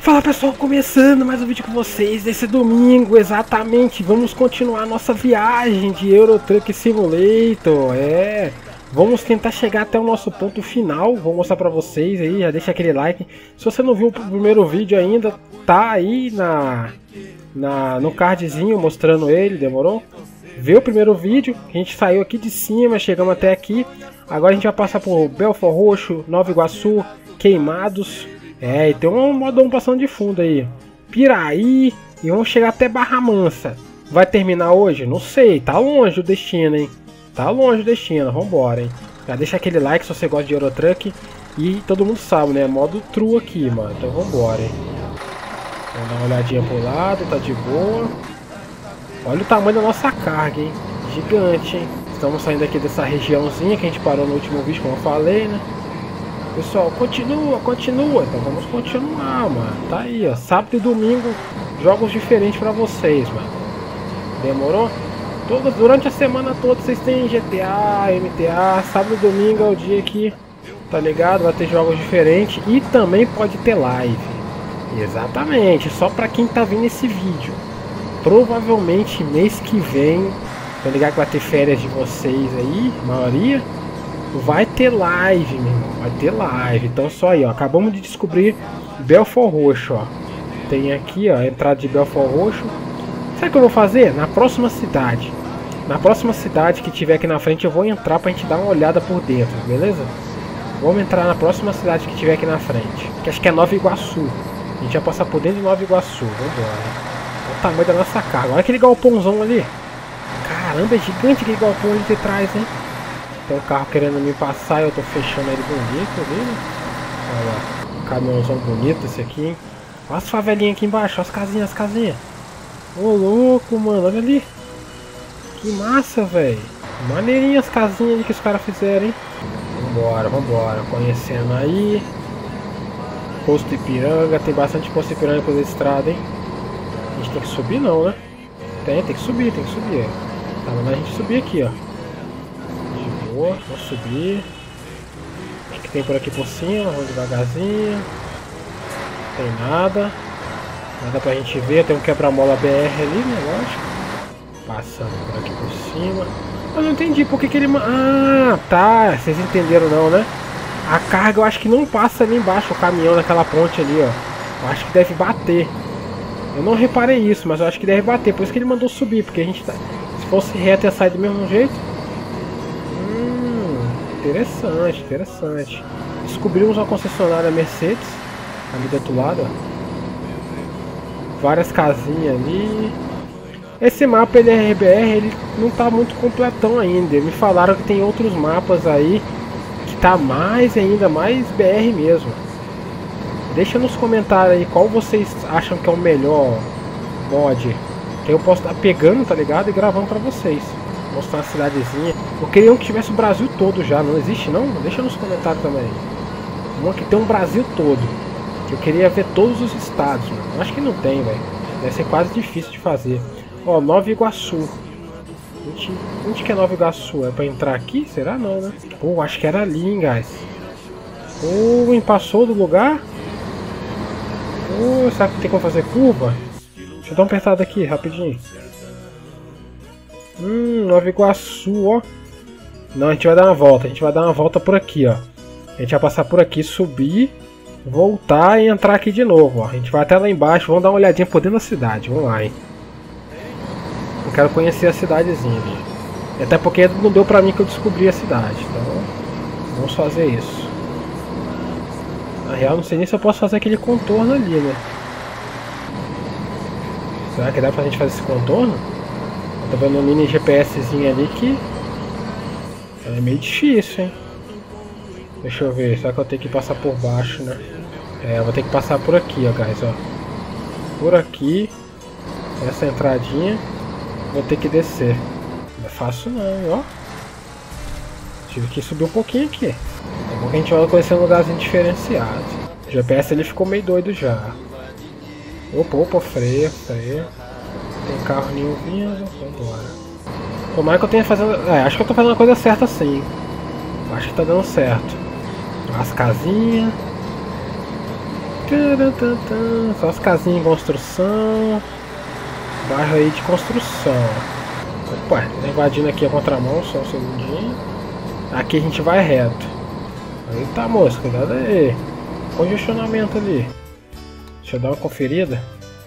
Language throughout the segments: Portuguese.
Fala pessoal, começando mais um vídeo com vocês desse domingo, exatamente. Vamos continuar nossa viagem de Euro Truck Simulator. Vamos tentar chegar até o nosso ponto final. Vou mostrar pra vocês aí, já deixa aquele like. Se você não viu o primeiro vídeo ainda, tá aí no cardzinho mostrando ele, demorou? Vê o primeiro vídeo, a gente saiu aqui de cima, chegamos até aqui. Agora a gente vai passar por Belfort Roxo, Nova Iguaçu, Queimados. E tem um modão passando de fundo aí. Piraí. E vamos chegar até Barra Mansa. Vai terminar hoje? Não sei. Tá longe o destino, hein? Tá longe o destino. Vambora, hein? Já deixa aquele like se você gosta de Euro Truck. E todo mundo sabe, né? Modo true aqui, mano. Então vambora, hein? Vamos dar uma olhadinha pro lado. Tá de boa. Olha o tamanho da nossa carga, hein? Gigante, hein? Estamos saindo aqui dessa regiãozinha que a gente parou no último vídeo, como eu falei, né? Pessoal, continua. Então vamos continuar, mano. Tá aí, ó. Sábado e domingo, jogos diferentes pra vocês, mano. Demorou? Durante a semana toda vocês têm GTA, MTA. Sábado e domingo é o dia que, tá ligado? Vai ter jogos diferentes e também pode ter live. Exatamente, só pra quem tá vendo esse vídeo. Provavelmente mês que vem, tá ligado que vai ter férias de vocês aí, a maioria. Vai ter live, meu irmão. Vai ter live. Então só aí, ó. Acabamos de descobrir Belfort Roxo, ó. Tem aqui, ó, a entrada de Belfort Roxo. Sabe o que eu vou fazer? Na próxima cidade. Na próxima cidade que tiver aqui na frente, eu vou entrar pra gente dar uma olhada por dentro, beleza? Vamos entrar na próxima cidade que tiver aqui na frente. Que acho que é Nova Iguaçu. A gente vai passar por dentro de Nova Iguaçu. Vambora. Olha o tamanho da nossa carga. Olha aquele galpãozão ali. Caramba, é gigante aquele galpão ali de trás, hein? Tem um carro querendo me passar e eu tô fechando ele bonito ali, né? Olha lá, um caminhãozão bonito esse aqui, hein? Olha as favelinhas aqui embaixo, olha as casinhas, Ô louco, mano, olha ali. Que massa, velho. Maneirinha as casinhas ali que os caras fizeram, hein? Vambora. Conhecendo aí. Posto Ipiranga, tem bastante posto Ipiranga pela estrada, hein? A gente tem que subir não, né? Tem que subir. Tá mandando a gente subir aqui, ó. Vou subir. O que tem por aqui por cima? Vamos devagarzinho. Não tem nada pra gente ver. Tem um quebra-mola BR ali, né? Lógico. Passando por aqui por cima. Eu não entendi por que ele... Ah, tá. Vocês entenderam não, né? A carga eu acho que não passa ali embaixo. O caminhão naquela ponte ali, ó. Eu acho que deve bater. Eu não reparei isso, mas eu acho que deve bater. Por isso que ele mandou subir. Porque a gente tá... Se fosse reto ia sair do mesmo jeito. Interessante. Descobrimos uma concessionária Mercedes ali do outro lado, ó. Várias casinhas ali. Esse mapa ele é RBR, ele não tá muito completão ainda. Me falaram que tem outros mapas aí que tá mais BR mesmo. Deixa nos comentários aí qual vocês acham que é o melhor mod. Que eu posso estar pegando, tá ligado? E gravando pra vocês. Mostrar uma cidadezinha. Eu queria um que tivesse o Brasil todo já. Não existe não? Deixa nos comentários também. Um que tem um Brasil todo. Eu queria ver todos os estados, mano. Acho que não tem, velho. Deve ser quase difícil de fazer. Ó, Nova Iguaçu. Onde que é Nova Iguaçu? É pra entrar aqui? Será não, né? Pô, acho que era ali, hein, guys. Pô, passou do lugar? Pô, será que tem como fazer curva? Deixa eu dar uma apertada aqui, rapidinho. Nova Iguaçu, ó. Não, a gente vai dar uma volta. A gente vai dar uma volta por aqui, ó. A gente vai passar por aqui, subir, voltar e entrar aqui de novo, ó. A gente vai até lá embaixo. Vamos dar uma olhadinha por dentro da cidade. Vamos lá, hein. Eu quero conhecer a cidadezinha ali. Até porque não deu pra mim que eu descobri a cidade. Então, vamos fazer isso. Na real, não sei nem se eu posso fazer aquele contorno ali, né. Será que dá pra gente fazer esse contorno? Tô vendo um mini GPSzinho ali que é meio difícil, hein? Deixa eu ver, será que eu tenho que passar por baixo, né? Eu vou ter que passar por aqui, ó, guys, ó. Por aqui, essa entradinha, vou ter que descer. Não é fácil não, ó. Tive que subir um pouquinho aqui. É bom que a gente vai conhecer um lugarzinho diferenciado. O GPS ele ficou meio doido já. Opa, freia. Tem carro nenhum vindo, vambora. Tomara que eu tenha fazendo... acho que eu tô fazendo a coisa certa sim. Acho que tá dando certo. As casinhas. Só as casinhas em construção. Bairro aí de construção. Opa, tá invadindo aqui a contramão, só um segundinho. Aqui a gente vai reto. Eita moça, cuidado aí. Congestionamento ali. Deixa eu dar uma conferida.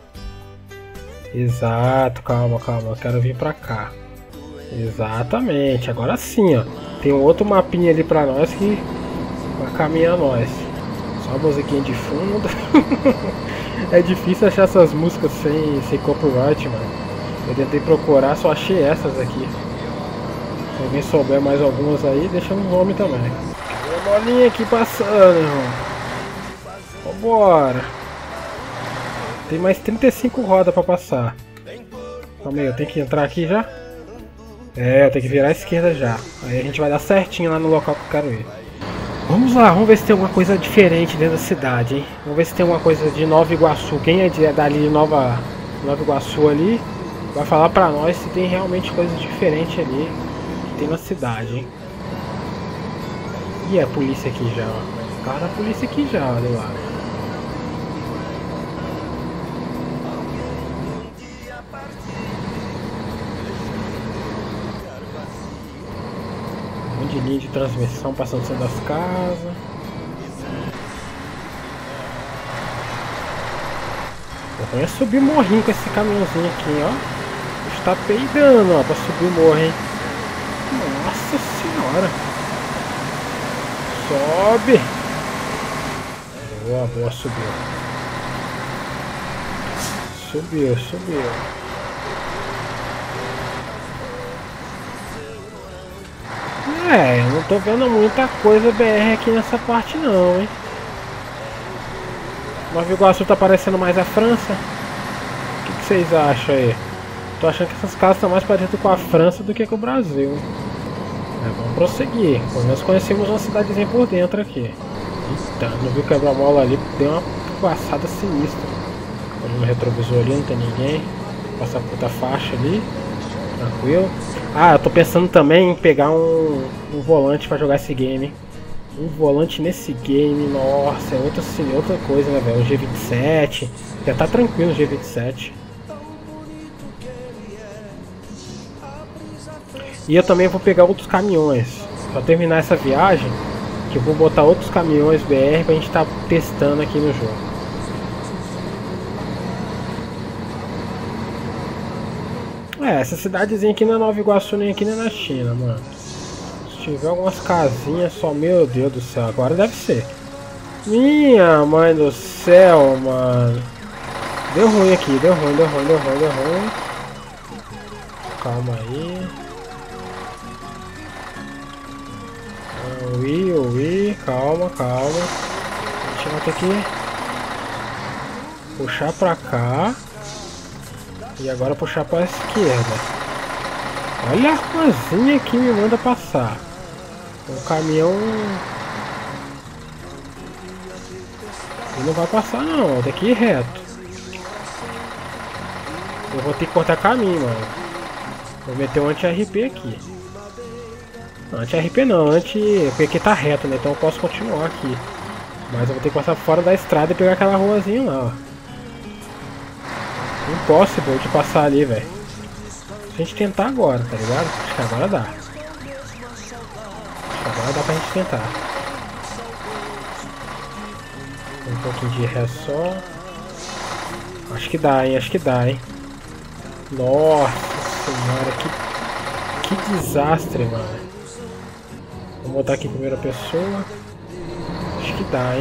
Exato, calma, calma, eu quero vir pra cá. Exatamente, agora sim, ó. Tem um outro mapinha ali pra nós que vai caminhar nós. Só a musiquinha de fundo. É difícil achar essas músicas sem copyright, mano. Eu tentei procurar, só achei essas aqui. Se alguém souber mais algumas aí, deixa no nome também. Tem uma bolinha aqui passando, irmão. Vambora. Tem mais 35 rodas pra passar. Calma aí, eu tenho que entrar aqui já? É, eu tenho que virar à esquerda já. Aí a gente vai dar certinho lá no local que eu quero ir. Vamos lá, vamos ver se tem alguma coisa diferente dentro da cidade, hein? Vamos ver se tem alguma coisa de Nova Iguaçu. Quem é dali de Nova Iguaçu ali, vai falar pra nós se tem realmente coisa diferente ali que tem na cidade, hein? E a polícia aqui já, ó. O carro da polícia aqui já, olha lá. De linha de transmissão passando dentro das casas. Eu vou subir morrinho com esse caminhãozinho aqui, ó. Está peidando, ó, pra subir o morro, hein. Nossa senhora. Sobe. Boa, boa, subiu. Subiu. É, eu não tô vendo muita coisa BR aqui nessa parte não, hein. Nova Iguaçu tá parecendo mais a França. O que vocês acham aí? Tô achando que essas casas estão mais parecidas com a França do que com o Brasil. É, vamos prosseguir. Pelo menos conhecemos uma cidadezinha por dentro aqui. Eita, não viu quebra-mola ali, deu uma passada sinistra. Olha no retrovisor ali, não tem ninguém. Passar por outra faixa ali. Tranquilo. Ah, eu tô pensando também em pegar um volante pra jogar esse game. Um volante nesse game, nossa, é outra coisa, né, velho? O G27, já tá tranquilo o G27. E eu também vou pegar outros caminhões. Pra terminar essa viagem, que eu vou botar outros caminhões BR pra gente tá testando aqui no jogo. É, essa cidadezinha aqui não é Nova Iguaçu, nem aqui nem na China, mano. Se tiver algumas casinhas só, meu Deus do céu, agora deve ser. Minha mãe do céu, mano. Deu ruim aqui, deu ruim. Calma aí. Ui, calma. A gente vai ter que puxar pra cá. E agora puxar para a esquerda. Olha a ruazinha que me manda passar. O caminhão... Ele não vai passar não, tem que ir reto. Eu vou ter que cortar caminho, mano. Vou meter um anti-RP aqui. Anti-RP não, porque aqui tá reto, né? Então eu posso continuar aqui. Mas eu vou ter que passar fora da estrada e pegar aquela ruazinha lá, ó. Impossível de passar ali, velho. Se a gente tentar agora, tá ligado? Acho que agora dá. Agora dá pra gente tentar. Um pouquinho de ré só. Acho que dá, hein? Nossa senhora, que desastre, mano. Vou botar aqui em primeira pessoa. Acho que dá, hein?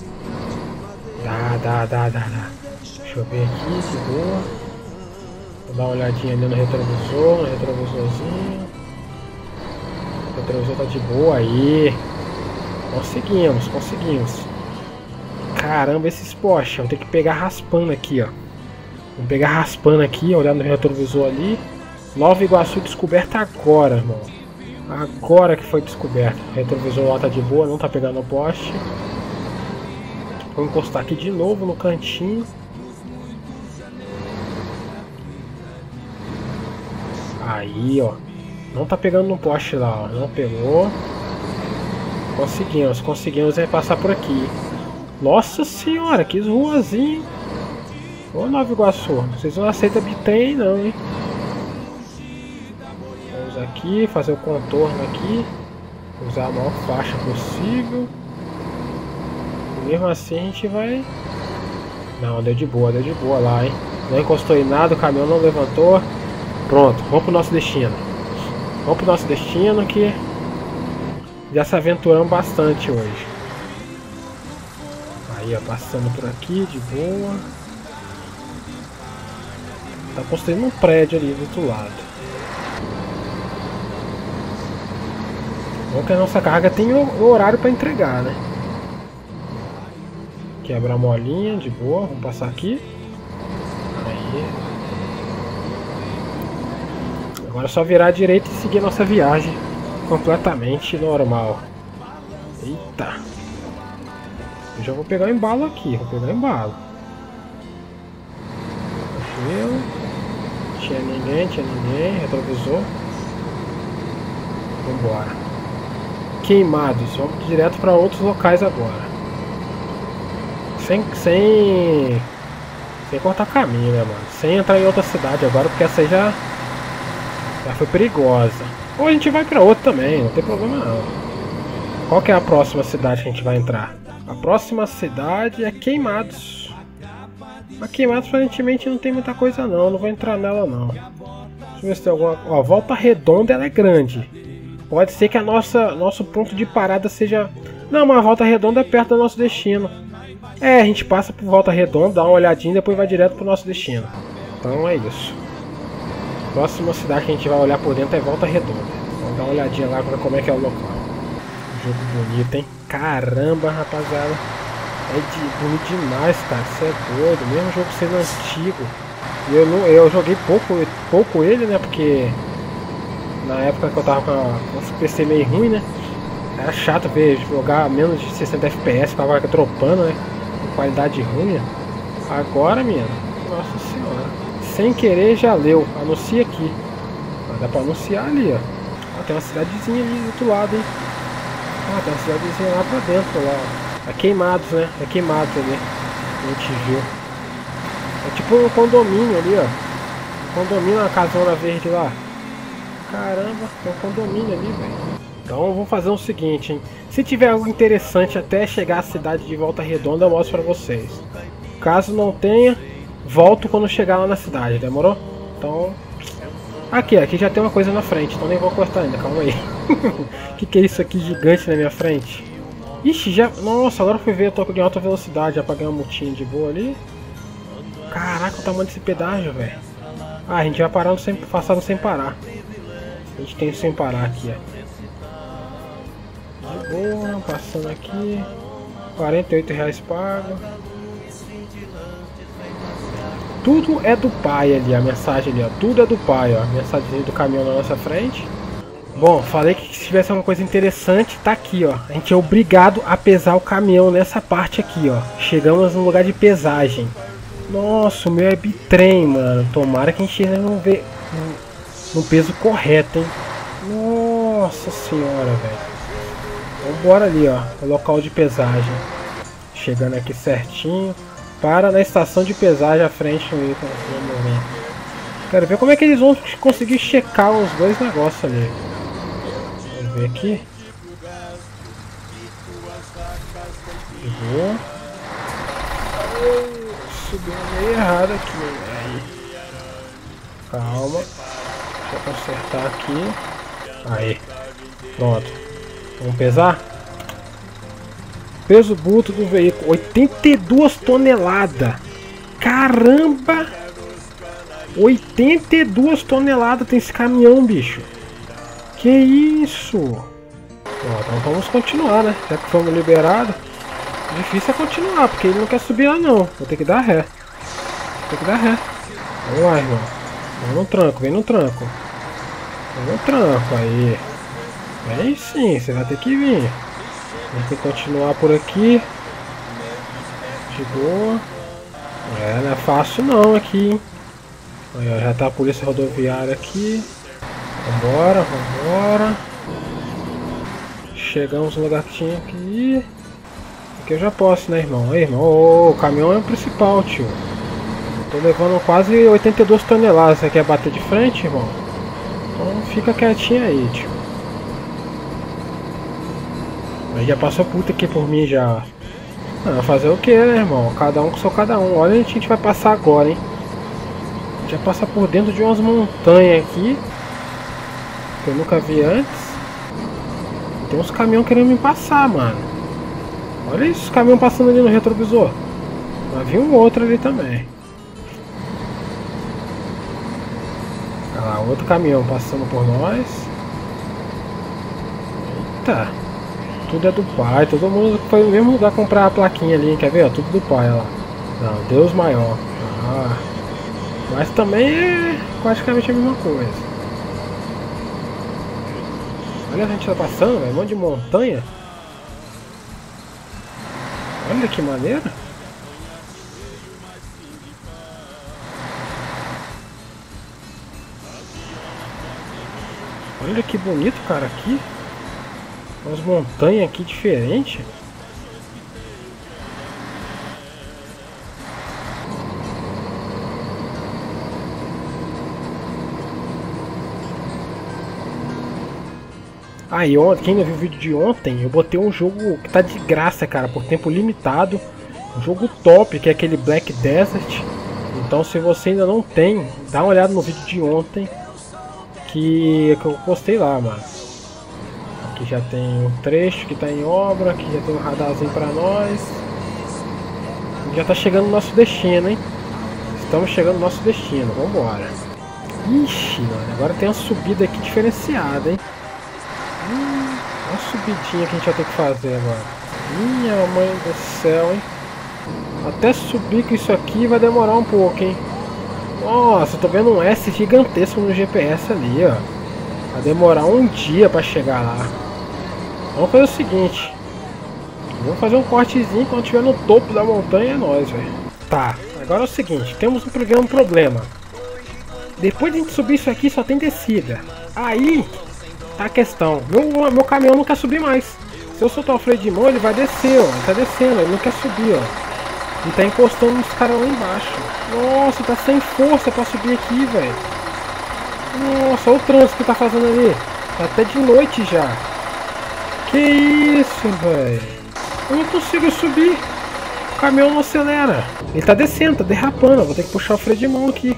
Dá. Deixa eu ver aqui, de boa. Vou dar uma olhadinha ali no retrovisorzinho. O retrovisor tá de boa aí. Conseguimos. Caramba, esses Porsche, vou ter que pegar raspando aqui, ó. Vamos pegar raspando aqui, olhar no retrovisor ali. Nova Iguaçu descoberta agora, irmão. Agora que foi descoberta. O retrovisor lá tá de boa, não tá pegando o poste. Vou encostar aqui de novo no cantinho. Aí, ó. Não tá pegando no poste lá, ó. Não pegou. Conseguimos passar por aqui. Nossa senhora, que ruazinho. Ô Nova Iguaçu, vocês não aceitam bitrem não, hein? Vamos aqui, fazer o contorno aqui. Usar a maior faixa possível. E mesmo assim a gente vai... Não, deu de boa lá, hein? Não encostou em nada, o caminhão não levantou. Pronto, vamos pro nosso destino. Vamos pro nosso destino que já se aventuramos bastante hoje. Aí, ó, passando por aqui, de boa. Tá construindo um prédio ali do outro lado. Bom que a nossa carga tem o horário para entregar, né? Quebra a molinha, de boa. Vamos passar aqui. Aí. Agora é só virar à direita e seguir a nossa viagem. Completamente normal. Eita. Eu já vou pegar o embalo aqui. Vou pegar o embalo. Tinha ninguém. Retrovisor. Vambora. Queimados. Vamos direto para outros locais agora. Sem cortar caminho, né, mano? Sem entrar em outra cidade agora, porque essa aí já foi perigosa. Ou a gente vai pra outra também, não tem problema não. Qual que é a próxima cidade que a gente vai entrar? A próxima cidade é Queimados. A Queimados aparentemente não tem muita coisa não vou entrar nela não. Deixa eu ver se tem alguma... Ó, Volta Redonda ela é grande. Pode ser que nosso ponto de parada seja... Não, mas a Volta Redonda é perto do nosso destino. É, a gente passa por Volta Redonda, dá uma olhadinha e depois vai direto pro nosso destino. Então é isso. Próxima cidade que a gente vai olhar por dentro é Volta Redonda. Vamos dar uma olhadinha lá pra como é que é o local. Jogo bonito, hein? Caramba, rapaziada. Bonito demais, cara. Isso é doido. Mesmo jogo sendo antigo. Eu joguei pouco ele, né? Porque na época que eu tava com o PC meio ruim, né? Era chato ver jogar menos de 60 FPS, ficava dropando, né? Com qualidade ruim. Agora, minha, nossa senhora. Sem querer já leu. Anuncia aqui. Dá pra anunciar ali, ó. Tem uma cidadezinha ali do outro lado, hein? Tem uma cidadezinha lá pra dentro, lá, ó. É Queimados, né? É Queimados ali. A gente viu. É tipo um condomínio ali, ó. Um condomínio, uma casona verde lá. Caramba, tem um condomínio ali, velho. Então vamos fazer o seguinte, hein? Se tiver algo interessante até chegar à cidade de Volta Redonda, eu mostro pra vocês. Caso não tenha, volto quando chegar lá na cidade, demorou? Então... Aqui já tem uma coisa na frente, então nem vou cortar ainda, calma aí. que é isso aqui gigante na minha frente? Ixi, já... Nossa, agora eu fui ver, eu tô em alta velocidade, já paguei uma multinha de boa ali. Caraca, o tamanho desse pedágio, velho. Ah, a gente vai passando sem parar. A gente tem sem parar aqui, ó. De boa, passando aqui. R$48 pago. Tudo é do pai ali, a mensagem ali, ó. Tudo é do pai, ó. A mensagem do caminhão na nossa frente. Bom, falei que se tivesse alguma coisa interessante, tá aqui, ó. A gente é obrigado a pesar o caminhão nessa parte aqui, ó. Chegamos no lugar de pesagem. Nossa, o meu é bitrem, mano. Tomara que a gente ainda não vê no peso correto, hein. Nossa senhora, velho. Vambora ali, ó, o local de pesagem. Chegando aqui certinho. Para na estação de pesagem à frente do veículo. Quero ver como é que eles vão conseguir checar os dois negócios ali. Vamos ver aqui. Boa. Subiu meio errado aqui. Aí. Calma. Deixa eu consertar aqui. Aí. Pronto. Vamos pesar? Peso bruto do veículo, 82 toneladas. Caramba! 82 toneladas tem esse caminhão, bicho. Que isso? Então vamos continuar, né? Já que fomos liberados. Difícil é continuar, porque ele não quer subir lá não. Vou ter que dar ré. Vamos lá, irmão. Vem no tranco, Vem no tranco, aí. Vem sim, você vai ter que vir. Vamos ter que continuar por aqui. De boa. Não é fácil não aqui, hein? Aí, já tá a polícia rodoviária aqui. Vambora. Chegamos no lugar que tinha que ir. Que eu já posso, né, irmão? Ei, irmão, o caminhão é o principal, tio. Tô levando quase 82 toneladas. Você quer bater de frente, irmão? Então fica quietinho aí, tio. Aí já passou puta aqui por mim já. Ah, fazer o que, né, irmão? Cada um com seu cada um. Olha onde a gente vai passar agora, hein? A gente vai passar por dentro de umas montanhas aqui. Que eu nunca vi antes. Tem uns caminhões querendo me passar, mano. Olha isso, os caminhões passando ali no retrovisor. Vai vir um outro ali também. Olha lá, outro caminhão passando por nós. Eita. Tudo é do pai, todo mundo foi no mesmo lugar comprar a plaquinha ali, quer ver? Ó, tudo do pai, olha lá. Não, Deus maior. Ah. Mas também é praticamente a mesma coisa. Olha a gente tá passando, velho, um monte de montanha. Olha que maneiro. Olha que bonito, cara, aqui. Umas montanhas aqui diferentes. Aí ontem, quem não viu o vídeo de ontem, eu botei um jogo que tá de graça, cara, por tempo limitado. Um jogo top, que é aquele Black Desert. Então se você ainda não tem, dá uma olhada no vídeo de ontem que eu postei lá, mano. Aqui já tem um trecho que tá em obra, aqui já tem um radarzinho pra nós. Já tá chegando no nosso destino, hein? Estamos chegando no nosso destino, vambora. Ixi, mano, agora tem uma subida aqui diferenciada, hein? Uma subidinha que a gente vai ter que fazer agora. Minha mãe do céu, hein? Até subir com isso aqui vai demorar um pouco, hein? Nossa, eu tô vendo um S gigantesco no GPS ali, ó. Vai demorar um dia pra chegar lá. Vamos fazer o seguinte. Vamos fazer um cortezinho quando estiver no topo da montanha, é nóis, velho. Tá, agora é o seguinte. Temos um problema. Depois de a gente subir isso aqui, só tem descida. Aí tá a questão. Meu caminhão não quer subir mais. Se eu soltar o freio de mão, ele vai descer, ó. Ele tá descendo, ele não quer subir, ó. E tá encostando nos caras lá embaixo. Nossa, tá sem força pra subir aqui, velho. Nossa, olha o trânsito que tá fazendo ali. Tá até de noite já. Que isso, velho. Eu não consigo subir. O caminhão não acelera. Ele tá descendo, tá derrapando. Eu vou ter que puxar o freio de mão aqui.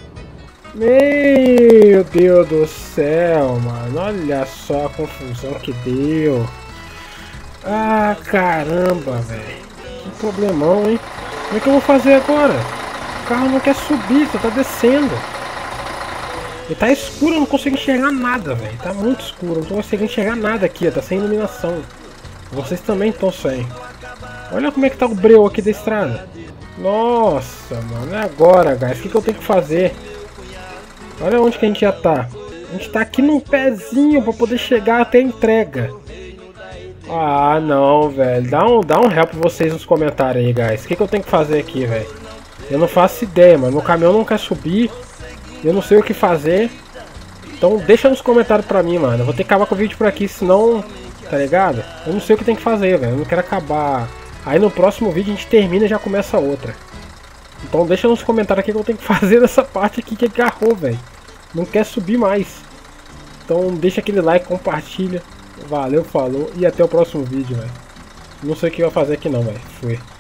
Meu Deus do céu, mano. Olha só a confusão que deu. Ah, caramba, velho. Que problemão, hein? Como é que eu vou fazer agora? O carro não quer subir, só tá descendo. E tá escuro, eu não consigo enxergar nada, velho. Tá muito escuro, eu não tô conseguindo enxergar nada aqui, ó. Tá sem iluminação. Vocês também estão sem. Olha como é que tá o breu aqui da estrada. Nossa, mano, é agora, guys. O que eu tenho que fazer? Olha onde que a gente já tá. A gente tá aqui num pezinho pra poder chegar até a entrega. Ah, não, velho. Dá um help pra vocês nos comentários aí, guys. O que eu tenho que fazer aqui, velho? Eu não faço ideia, mano. Meu caminhão não quer subir. Eu não sei o que fazer. Então deixa nos comentários pra mim, mano. Eu vou ter que acabar com o vídeo por aqui, senão... Tá ligado? Eu não sei o que tem que fazer, velho. Eu não quero acabar. Aí no próximo vídeo a gente termina e já começa outra. Então deixa nos comentários aqui o que eu tenho que fazer nessa parte aqui que agarrou, velho. Não quer subir mais. Então deixa aquele like, compartilha. Valeu, falou e até o próximo vídeo, velho. Não sei o que vai fazer aqui não, velho. Fui.